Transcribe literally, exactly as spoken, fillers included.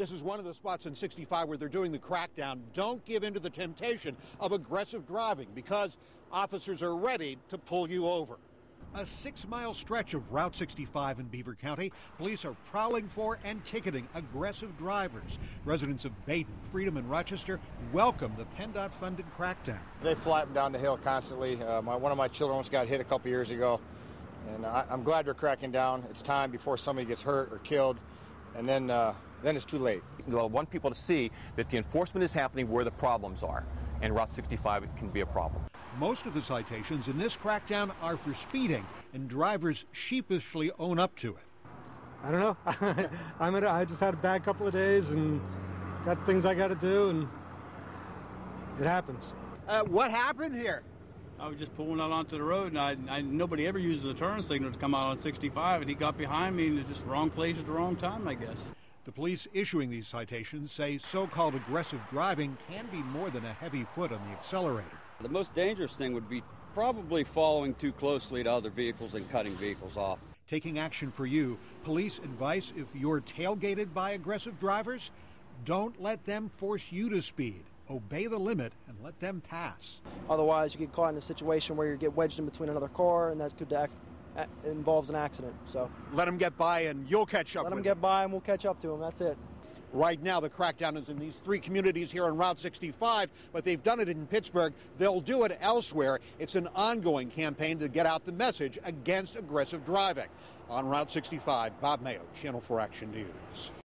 This is one of the spots in sixty-five where they're doing the crackdown. Don't give in to the temptation of aggressive driving because officers are ready to pull you over. A six-mile stretch of Route sixty-five in Beaver County. Police are prowling for and ticketing aggressive drivers. Residents of Baden, Freedom, and Rochester welcome the PennDOT-funded crackdown. They fly them down the hill constantly. Uh, my, one of my children almost got hit a couple years ago, and I, I'm glad they're cracking down. It's time before somebody gets hurt or killed, and then, uh, then it's too late. I want people to see that the enforcement is happening where the problems are, and Route sixty-five can be a problem. Most of the citations in this crackdown are for speeding, and drivers sheepishly own up to it. I don't know. I'm at a, I just had a bad couple of days and got things I got to do, and it happens. Uh, what happened here? I was just pulling out onto the road, and I, I, nobody ever uses a turn signal to come out on sixty-five, and he got behind me, and it's just wrong place at the wrong time, I guess. The police issuing these citations say so-called aggressive driving can be more than a heavy foot on the accelerator. The most dangerous thing would be probably following too closely to other vehicles and cutting vehicles off. Taking action for you, police advice if you're tailgated by aggressive drivers, don't let them force you to speed. Obey the limit and let them pass. Otherwise, you get caught in a situation where you get wedged in between another car, and that could act, involves an accident. So let them get by and you'll catch up Let with them get by and we'll catch up to them. That's it. Right now, the crackdown is in these three communities here on Route sixty-five, but they've done it in Pittsburgh. They'll do it elsewhere. It's an ongoing campaign to get out the message against aggressive driving. On Route sixty-five, Bob Mayo, Channel four Action News.